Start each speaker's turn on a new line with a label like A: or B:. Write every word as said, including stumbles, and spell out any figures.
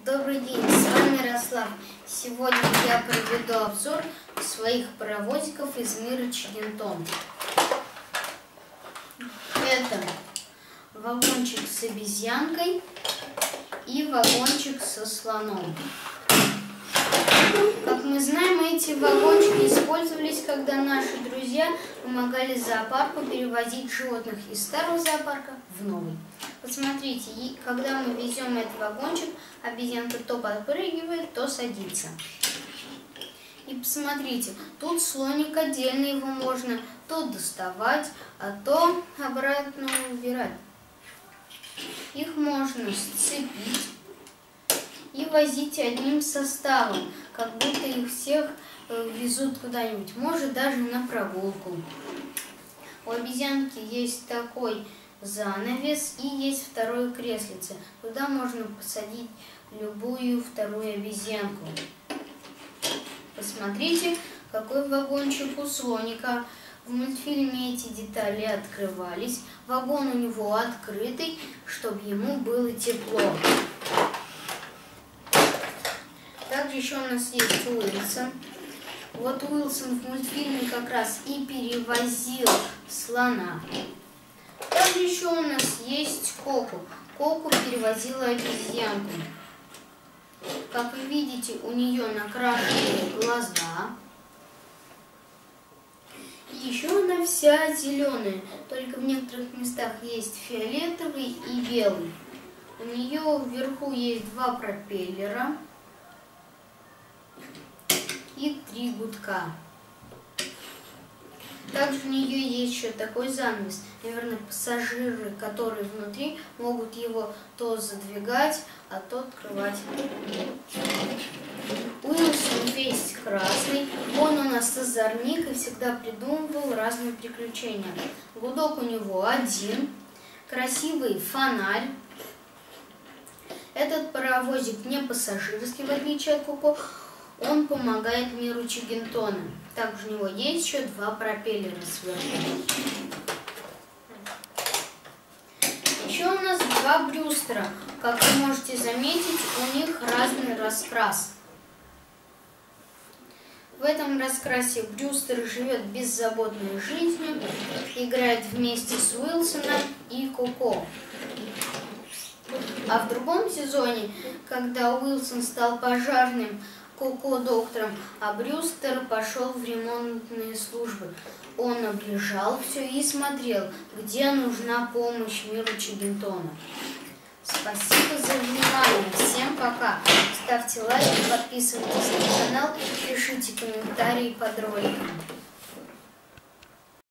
A: Добрый день, с вами Ярослав. Сегодня я проведу обзор своих паровозиков из мира Чаггинтон. Это вагончик с обезьянкой и вагончик со слоном. Как мы знаем, эти вагончики использовались, когда наши друзья помогали зоопарку перевозить животных из старого зоопарка в новый. Посмотрите, когда мы везем этот вагончик, обезьянка то подпрыгивает, то садится. И посмотрите, тут слоник отдельно, его можно то доставать, а то обратно убирать. Их можно сцепить и возить одним составом, как будто их всех везут куда-нибудь, может даже на прогулку. У обезьянки есть такой занавес и есть второе креслице. Туда можно посадить любую вторую обезьянку. Посмотрите, какой вагончик у слоника. В мультфильме эти детали открывались. Вагон у него открытый, чтобы ему было тепло. Также еще у нас есть Уилсон. Вот Уилсон в мультфильме как раз и перевозил слона. Также еще у нас есть Коко. Коко перевозила обезьянку. Как вы видите, у нее накрашены глаза. И еще она вся зеленая, только в некоторых местах есть фиолетовый и белый. У нее вверху есть два пропеллера и три гудка. Также у нее есть еще такой занавес. Наверное, пассажиры, которые внутри, могут его то задвигать, а то открывать. Уилсон весь красный. Он у нас озорник и всегда придумывал разные приключения. Гудок у него один. Красивый фонарь. Этот паровозик не пассажирский, в отличие от Коко. Он помогает миру Чаггинтона. Также у него есть еще два пропеллера сверху. Еще у нас два Брюстера. Как вы можете заметить, у них разный раскрас. В этом раскрасе Брюстер живет беззаботной жизнью, играет вместе с Уилсоном и Коко. А в другом сезоне, когда Уилсон стал пожарным, Коко доктором, а Брюстер пошел в ремонтные службы. Он облежал все и смотрел, где нужна помощь миру Чаггинтона. Спасибо за внимание. Всем пока. Ставьте лайки, подписывайтесь на канал, пишите комментарии под роликом.